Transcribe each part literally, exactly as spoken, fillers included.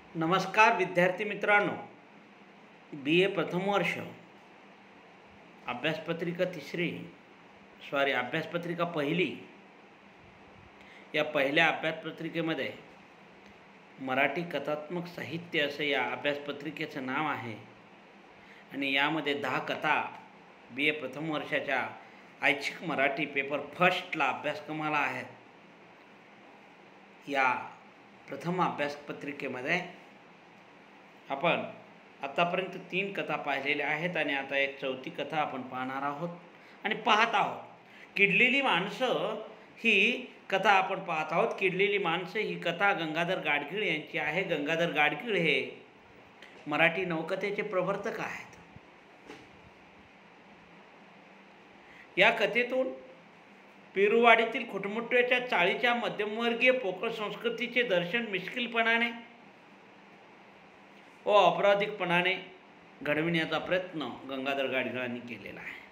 नमस्कार विद्यार्थी मित्रांनो, बी ए प्रथम वर्ष अभ्यासपत्रिका तिसरी सॉरी अभ्यासपत्रिका पहिली या पहिल्या अभ्यासपत्रिकेमध्ये मराठी कथात्मक साहित्य असं या अभ्यासपत्रिकेचं नाव आहे आणि यामध्ये दहा कथा बी ए प्रथम वर्षाच्या ऐच्छिक मराठी पेपर फर्स्टला अभ्यासक्रमाला आहेत. या प्रथम अभ्यासपत्रिकेमध्ये आपण आतापर्यंत तीन कथा पाहिलेल्या आहेत आणि आता एक चौथी कथा आपण पाहणार आहोत आणि पाहत आहोत. किडलेली माणसं ही कथा आपण पाहत आहोत. किडलेली माणसं ही कथा गंगाधर गाडगीळ यांची आहे. गंगाधर गाडगीळ हे मराठी नवकथेचे प्रवर्तक आहेत. या कथेतून पेरुवाडीतील खुटमुट्ट्याच्या चाळीच्या मध्यमवर्गीय पोकळ संस्कृतीचे दर्शन मिश्किलपणाने व अपराधिकपणाने घडविण्याचा प्रयत्न गंगाधर गाडगीळांनी केलेला आहे.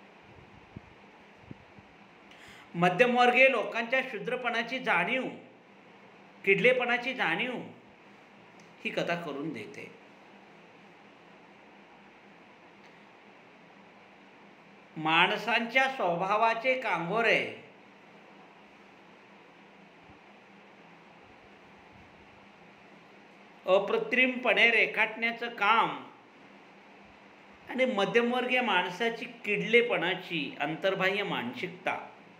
मध्यमवर्गीय लोकांच्या शूद्रपणाची जाणीव, किडलेपणाची जाणीव ही कथा करून देते. माणसांच्या स्वभावाचे कांगोरे अप्रतिमपणे रेखाटण्याचं काम आणि मध्यमवर्गीय माणसाची किडलेपणाची अंतर्बाह्य मानसिकता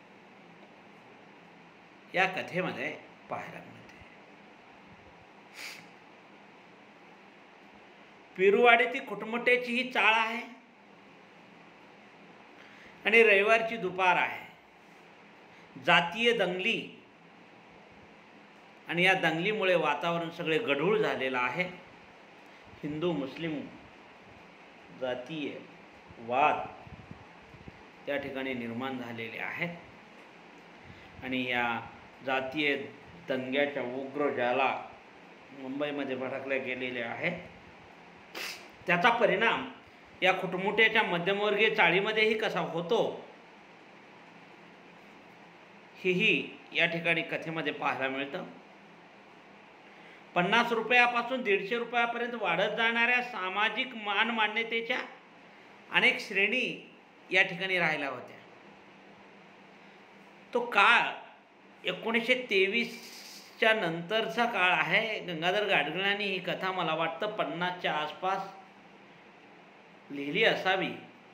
या कथेमध्ये पाहायला मिळते. पेरुवाडीतील खुटमुट्ट्याची ही चाळ आहे आणि रविवारची दुपार आहे. जातीय दंगली आणि या दंगलीमुळे वातावरण सगळे गढूळ झालेलं आहे. हिंदू मुस्लिम जातीय वाद त्या ठिकाणी निर्माण झालेले आहेत आणि या जातीय दंग्याच्या उग्र ज्वाला मुंबईमध्ये भडकल्या गेलेल्या आहेत. त्याचा परिणाम या खुटमुट्याच्या मध्यमवर्गीय चाळीमध्येही कसा होतो हेही या ठिकाणी कथेमध्ये पाहायला मिळतं. पन्नास रुपयापासून दीडशे रुपयापर्यंत वाढत जाणाऱ्या सामाजिक मान मान्यतेच्या अनेक श्रेणी या ठिकाणी राहिल्या होत्या. तो काळ एकोणीसशे तेवीसच्या नंतरचा काळ आहे. गंगाधर गाडगीळांनी ही कथा मला वाटतं पन्नासच्या आसपास लिहिली असावी.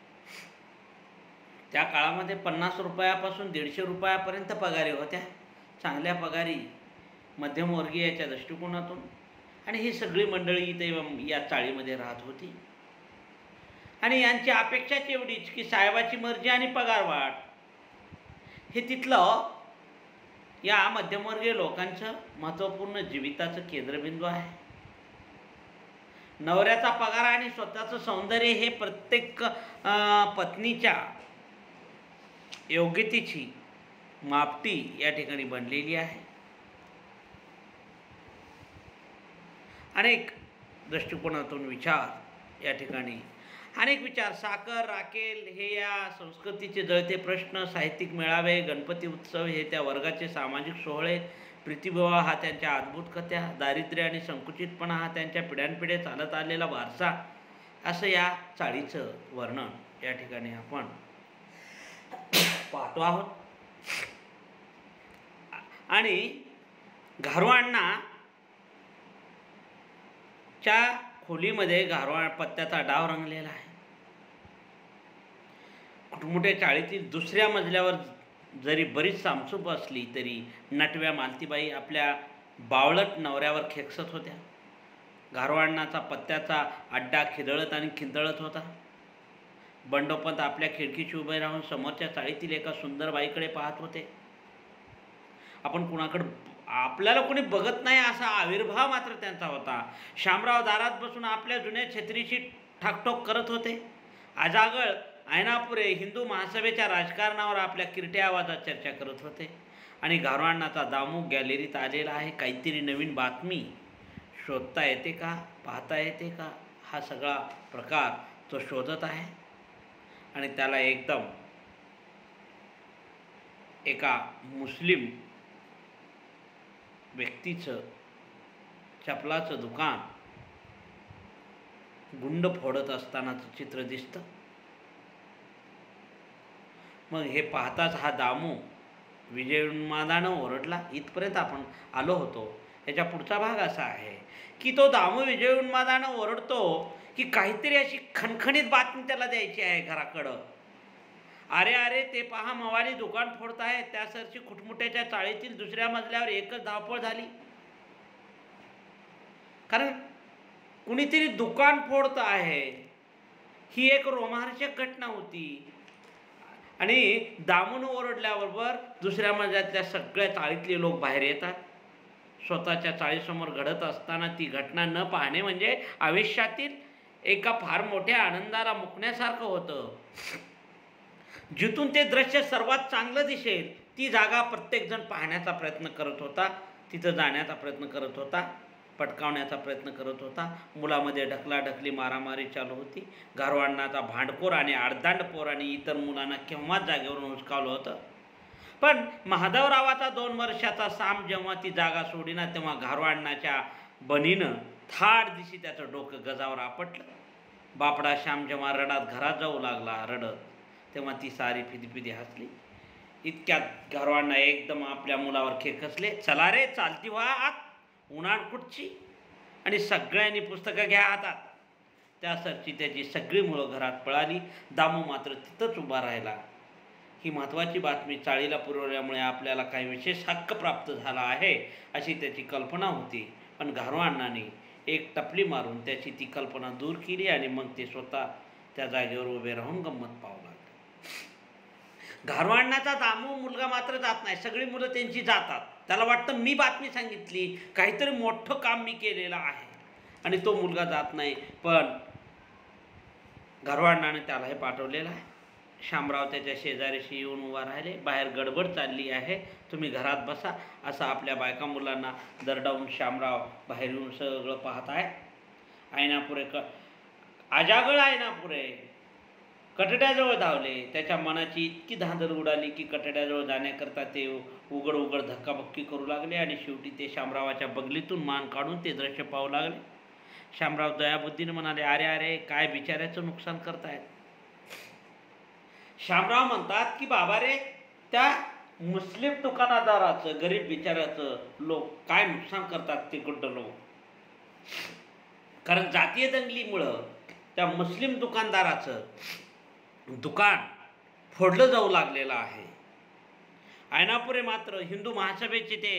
त्या काळामध्ये पन्नास रुपयापासून दीडशे रुपयापर्यंत पगारी होत्या, चांगल्या पगारी मध्यमवर्गीयाच्या दृष्टिकोनातून. आणि ही सगळी मंडळी इथे या चाळीमध्ये राहत होती आणि यांची अपेक्षाच एवढीच की साहेबाची मर्जी आणि पगारवाढ हे तिथलं या मध्यमवर्गीय लोकांचं महत्त्वपूर्ण जीविताचं केंद्रबिंदू आहे. नवऱ्याचा पगार आणि स्वतःचं सौंदर्य हे प्रत्येक पत्नीच्या योग्यतेची मापटी या ठिकाणी बनलेली आहे. अनेक दृष्टिकोनातून विचार या ठिकाणी अनेक विचार साखर राखेल हे या संस्कृतीचे जळते प्रश्न, साहित्यिक मेळावे, गणपती उत्सव हे त्या वर्गाचे सामाजिक सोहळे, प्रीतिविवाह हा त्यांच्या अद्भुत कथ्या, दारिद्र्य आणि संकुचितपणा हा त्यांच्या पिढ्यानपिढ्या चालत आलेला वारसा, असं या चाळीचं वर्णन या ठिकाणी आपण पाहतो आहोत. आणि घारवांना च्या खोलीमध्ये गारवा पत्त्याचा डाव रंगलेला आहे. खुटमुट्या चाळीतील दुसऱ्या मजल्यावर जरी बरीच सामसूप असली तरी नटव्या मालतीबाई आपल्या बावळट नवऱ्यावर खेकसत होत्या. गारवांनाचा पत्त्याचा अड्डा खिदळत आणि खिंतळत होता. बंडोपंत आपल्या खिडकीशी उभे राहून समोरच्या चाळीतील एका सुंदर बाईकडे पाहत होते. आपण कुणाकडे आपल्याला कोणी बघत नाही असा आविर्भाव मात्र त्यांचा होता. शामराव दारात बसून आपल्या जुन्या छत्रीशी ठाकठोक करत होते. आजागळ ऐनापुरे हिंदू महासभेच्या राजकारणावर आपल्या किरट्या आवाजात चर्चा करत होते. आणि गारवांनाचा दामू गॅलरीत आलेला आहे. काहीतरी नवीन बातमी शोधता येते का, पाहता येते का, हा सगळा प्रकार तो शोधत आहे. आणि त्याला एकदम एका मुस्लिम व्यक्तीचं चपलाचं दुकान गुंड फोडत असतानाचं चित्र दिसतं. मग हे पाहताच हा दामू विजयोन्मादानं ओरडला. इथपर्यंत आपण आलो होतो. याच्या पुढचा भाग असा आहे की तो दामू विजयोन्मादानं ओरडतो की काहीतरी अशी खणखणीत बातमी त्याला द्यायची आहे घराकडं. अरे अरे ते पहा, मवाली दुकान फोडत आहे. त्या सरची खुटमुट्याच्या चाळीतील दुसऱ्या मजल्यावर एकच धावपळ झाली. कारण कुणीतरी दुकान फोडत आहे ही एक रोमहर्षक घटना होती. आणि दामून ओरडल्याबरोबर दुसऱ्या मजल्यातल्या सगळ्या चाळीतले लोक बाहेर येतात. स्वतःच्या चाळीसमोर घडत असताना ती घटना न पाहणे म्हणजे आयुष्यातील एका फार मोठ्या आनंदाला मुकण्यासारखं होतं. जिथून ते दृश्य सर्वात चांगलं दिसेल ती जागा प्रत्येकजण पाहण्याचा प्रयत्न करत होता. तिथं जाण्याचा प्रयत्न करत होता, पटकावण्याचा प्रयत्न करत होता. मुलामध्ये ढकलाढकली मारामारी चालू होती. गारवांनाचा भांडखोर आणि आडदांड पोरांनी इतर मुलांना केव्हाच जागेवरून हुसकावलं होतं. पण महादेवरावाचा दोन वर्षाचा साम जेव्हा ती जागा सोडीना तेव्हा गारवांनाच्या बनीनं थाट दिशी त्याचं डोकं गजावर आपटलं. बापडा श्याम जेव्हा रडात घरात जाऊ लागला रडत, तेव्हा ती सारी फिदीफिदी हसली. इतक्यात गारवांना एकदम आपल्या मुलावर खेकसले. चला रे, चालती व्हा आत, उन्हाळ कुठची. आणि सगळ्यांनी पुस्तकं घ्या हातात. त्या सरची त्याची सगळी मुलं घरात पळाली. दामू मात्र तिथंच उभा राहिला. ही महत्त्वाची बातमी चाळीला पुरवल्यामुळे आपल्याला काही विशेष हक्क प्राप्त झाला आहे अशी त्याची कल्पना होती. पण गारवांनाने एक टपली मारून त्याची ती कल्पना दूर केली आणि मग ते स्वतः त्या जागेवर उभे राहून गंमत पाहू लागले. गारवांनाचा दामू मुलगा मात्र जात नाही. सगळी मुलं त्यांची जातात. त्याला वाटतं मी बातमी सांगितली, काहीतरी मोठं काम मी केलेलं आहे, आणि तो मुलगा जात नाही. पण गारवांनाने त्याला हे पाठवलेलं आहे. शामराव त्याच्या शेजारीशी येऊन उभा राहिले. बाहेर गडबड चालली आहे, तुम्ही घरात बसा असं आपल्या बायका मुलांना दरडावून शामराव बाहेर येऊन सगळं पाहत आहे. आयनापुरे क आजागळ आयनापुरे कटड्याजवळ धावले. त्याच्या मनाची इतकी धांदल उडाली की कटड्याजवळ जाण्याकरता ते उघड उघड धक्काबक्की करू लागले. आणि शेवटी ते शामरावाच्या बगलीतून मान काढून ते दृश्य पाहू लागले. शामराव दयाबुद्धीने म्हणाले, अरे अरे काय बिचाऱ्याचं नुकसान करतायत. शामराव म्हणतात की बाबा रे, त्या मुस्लिम दुकानदाराचं, गरीब बिचाऱ्याचं लोक काय नुकसान करतात ते गुड्ड लोक. कारण जातीय दंगलीमुळं त्या मुस्लिम दुकानदाराचं दुकान फोडलं जाऊ लागलेलं आहे. आयनापुरे मात्र हिंदू महासभेचे ते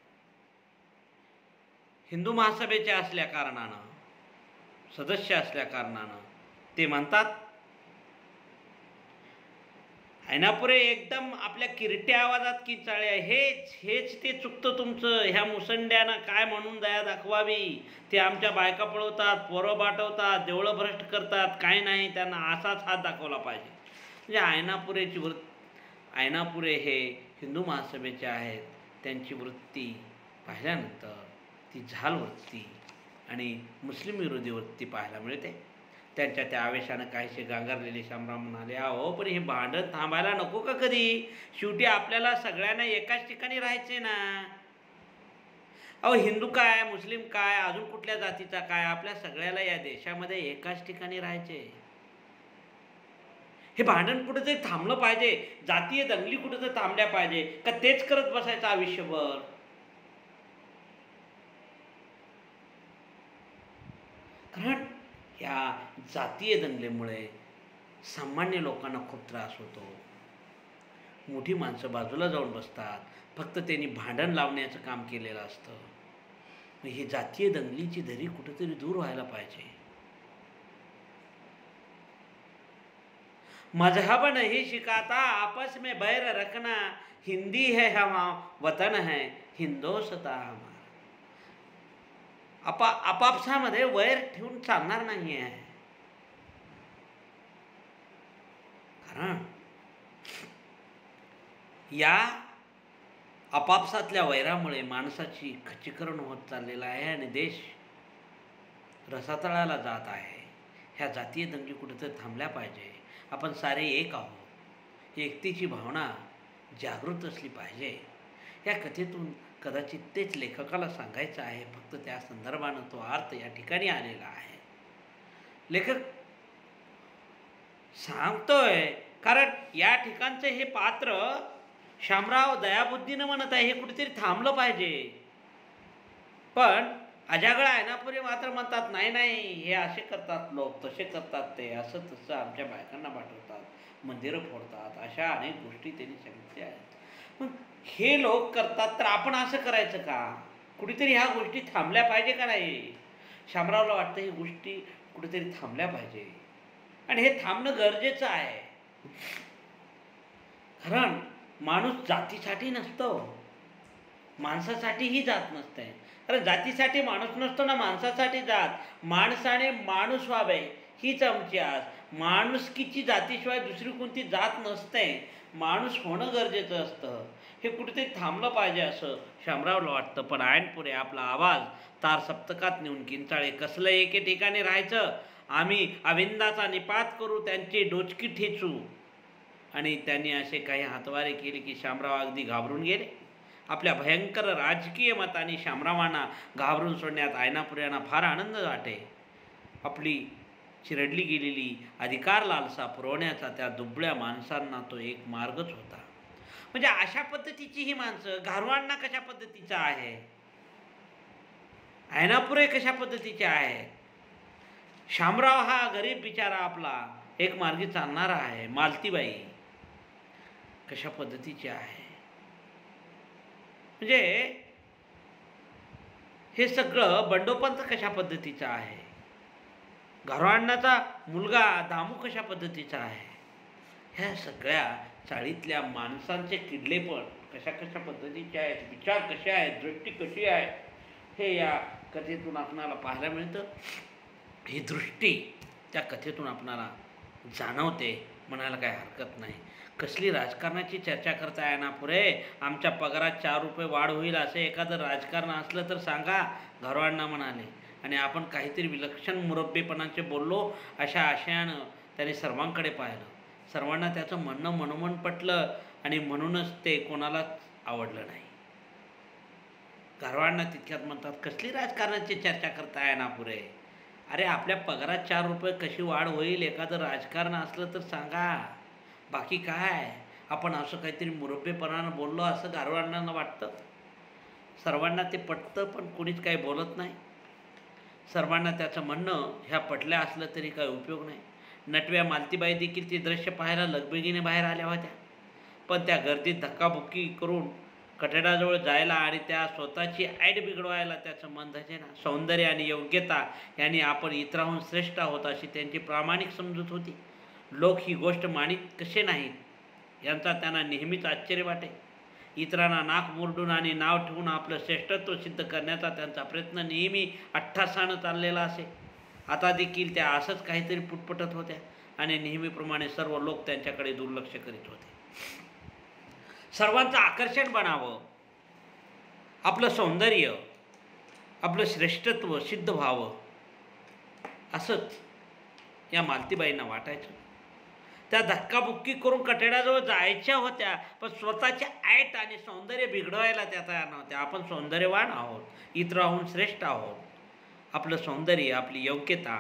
हिंदू महासभेचे असल्या कारणानं, सदस्य असल्या कारणानं ते म्हणतात. आयनापुरे एकदम आपल्या किरट्या आवाजात किंचाळले, हेच हेच ते चुकतं तुमचं. ह्या मुसंड्यानं काय म्हणून दया दाखवावी. ते आमच्या बायका पळवतात, पोरं बाटवतात, देवळं भ्रष्ट करतात. काय नाही, त्यांना असाच हात दाखवला पाहिजे. म्हणजे आयनापुरेची वृत्ती, आयनापुरे हे हिंदू महासभेचे आहेत. त्यांची वृत्ती पाहिल्यानंतर ती झाल वृत्ती आणि मुस्लिम विरोधी वृत्ती पाहायला मिळते. त्यांच्या त्या आवेशानं काहीसे गांगरलेले शामराव म्हणाले, अहो पण हे भांडण थांबायला नको का कधी. शेवटी आपल्याला सगळ्यांना एकाच ठिकाणी राहायचे ना. अहो हिंदू काय, मुस्लिम काय, अजून कुठल्या जातीचा काय, आपल्या सगळ्याला या देशामध्ये एकाच ठिकाणी राहायचे. हे भांडण कुठेतरी थांबलं पाहिजे. जातीय दंगली कुठेतरी थांबल्या पाहिजे का तेच करत बसायचं आयुष्यभर. कारण या जातीय दंगलीमुळे सामान्य लोकांना खूप त्रास होतो. मोठी माणसं बाजूला जाऊन बसतात, फक्त त्यांनी भांडण लावण्याचं काम केलेलं असतं. मग ही जातीय दंगलीची धरी कुठेतरी दूर व्हायला पाहिजे. मजहब नहीं सिखाता आपस में बैर रखना, हिंदी है हमारा वतन है हिंदोस्तां हमारा. आपा आपापसामध्ये वैर ठेवून चालणार नाही आहे. कारण या आपापसातल्या वैरामुळे माणसाची खच्चीकरण होत चाललेलं आहे आणि देश रसातळाला जात आहे. ह्या जातीय दंगली कुठेतरी थांबल्या पाहिजे. आपण सारे एक आहोत. एकतेची भावना जागृत असली पाहिजे. या कथेतून कदाचित तेच लेखकाला सांगायचं आहे, फक्त त्या संदर्भानं तो अर्थ या ठिकाणी आलेला आहे. लेखक सांगतोय कारण या ठिकाणचं हे पात्र शामराव दयाबुद्धीनं म्हणत आहे, हे कुठेतरी थांबलं पाहिजे. पण अजागळा ऐनापुरे मात्र म्हणतात, नाही नाही, हे असे करतात लोक, तसे करतात ते, असं तसं आमच्या बायकांना पाठवतात, मंदिरं फोडतात, अशा अनेक गोष्टी त्यांनी सांगितल्या आहेत. मग हे लोक करतात तर आपण असं करायचं का? कुठेतरी ह्या गोष्टी थांबल्या पाहिजे का नाही? शामरावला वाटतं ही गोष्टी कुठेतरी थांबल्या पाहिजे आणि हे थांबणं गरजेचं आहे. कारण माणूस जातीसाठी नसतो, माणसासाठीही जात नसते. कारण जातीसाठी माणूस नसतो ना, माणसासाठी जात. माणसाने माणूस व्हावे हीच आमची आस. माणुसकीची जातीशिवाय दुसरी कोणती जात नसते. माणूस होणं गरजेचं असतं. हे कुठेतरी थांबलं पाहिजे असं शामरावला वाटतं. पण ऐनपुरे आपला आवाज तार सप्तकात नेऊन किंचाळे, कसलं एके ठिकाणी राहायचं, आम्ही अविंदाचा निपात करू, त्यांची डोचकी ठेचू. आणि त्यांनी असे काही हातवारे केले की शामराव अगदी घाबरून गेले. आपल्या भयंकर राजकीय मताने शामरावांना घाबरून सोडण्यात ऐनापुऱ्यांना फार आनंद वाटे. आपली चिरडली गेलेली अधिकार लालसा पुरवण्याचा त्या दुबळ्या माणसांना तो एक मार्गच होता. म्हणजे अशा पद्धतीची ही माणसं, गारवांना कशा पद्धतीचं आहे, ऐनापुरे कशा पद्धतीचे आहे, शामराव हा गरीब बिचारा आपला एक मार्गी चालणारा आहे, मालतीबाई कशा पद्धतीची आहे. म्हणजे हे सगळं बंडोपंत कशा पद्धतीचं आहे, गारवांनाचा मुलगा दामू कशा पद्धतीचा आहे, ह्या सगळ्या चाळीतल्या माणसांचे किडले पण कशा कशा पद्धतीचे आहेत, विचार कसे आहेत, दृष्टी कशी आहे, हे या कथेतून आपणाला पाहायला मिळतं. ही दृष्टी त्या कथेतून आपणाला जाणवते, म्हणायला काही हरकत नाही. कसली राजकारणाची चर्चा करताय ऐनापुरे? आमच्या पगारात चार रुपये वाढ होईल असं एखादं राजकारण असलं तर सांगा, गारवांना म्हणाले. आणि आपण काहीतरी विलक्षण मुरब्बेपणाचे बोललो अशा आशयानं त्याने सर्वांकडे पाहिलं. सर्वांना त्याचं म्हणणं मनोमन पटलं आणि म्हणूनच ते कोणालाच आवडलं नाही. गारवांना तितक्यात म्हणतात, कसली राजकारणाची चर्चा करताय ऐनापुरे? अरे आपल्या पगारात चार रुपये कशी वाढ होईल एखादं राजकारण असलं तर सांगा, बाकी काय? आपण असं काहीतरी मुरब्बेपणानं बोललो असं गारवांना वाटतं. सर्वांना ते पटतं, पण कोणीच काही बोलत नाही. सर्वांना त्याचं म्हणणं ह्या पटल्या असलं तरी काही उपयोग नाही. नटव्या मालतीबाई देखील ते दृश्य पाहायला लगबगीने बाहेर आल्या होत्या. पण त्या गर्दीत धक्काबुक्की करून कठड्याजवळ जायला आणि त्या स्वतःची ऐट बिघडवायला त्याचं मन धजेना. सौंदर्य आणि योग्यता यांनी आपण इतरांहून श्रेष्ठ आहोत अशी त्यांची प्रामाणिक समजूत होती. लोक ही गोष्ट मानित कसे नाहीत यांचा त्यांना नेहमीच आश्चर्य वाटे. इतरांना नाक मुरडून आणि नाव ठेवून आपलं श्रेष्ठत्व सिद्ध करण्याचा त्यांचा प्रयत्न नेहमी अट्टासानं चाललेला असे. आता देखील त्या असंच काहीतरी पुटपटत होत्या आणि नेहमीप्रमाणे सर्व लोक त्यांच्याकडे दुर्लक्ष करीत होते. सर्वांचं आकर्षण बनावं, आपलं सौंदर्य, आपलं श्रेष्ठत्व सिद्ध व्हावं असंच या मालतीबाईंना वाटायचं. त्या धक्काबुक्की करून कठड्याजवळ जायच्या होत्या, पण स्वतःच्या ऐट आणि सौंदर्य बिघडवायला त्या तयार नव्हत्या. आपण सौंदर्यवान आहोत, इतरांहून श्रेष्ठ आहोत. आपलं सौंदर्य, आपली योग्यता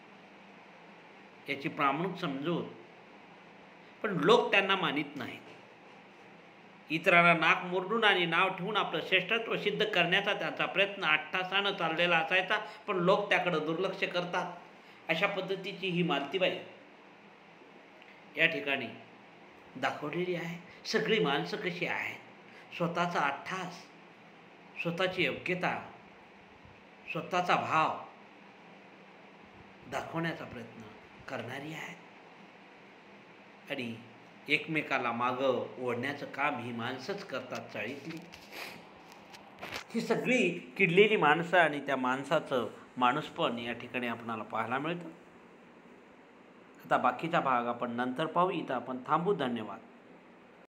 याची प्रामाणिक समजूत, पण लोक त्यांना मानित नाहीत. इतरांना नाक मुरडून आणि नाव ठेवून आपलं श्रेष्ठत्व सिद्ध करण्याचा त्यांचा प्रयत्न अट्टासानं चाललेला असायचा, पण लोक त्याकडं दुर्लक्ष करतात. अशा पद्धतीची ही मालतीबाई या ठिकाणी दाखवलेली आहे. सगळी माणसं कशी आहेत, स्वतःचा अट्टास, स्वतःची योग्यता, स्वतःचा भाव दाखवण्याचा प्रयत्न करणारी आहे आणि एकमेकाला मागं ओढण्याचं काम ही माणसंच करतात चाळीतली. ही सगळी किडलेली माणसं आणि त्या माणसाचं माणूसपण या ठिकाणी आपणाला पाहायला मिळतं. आता बाकीचा भाग आपण नंतर पाहू. इथं आपण थांबू. धन्यवाद.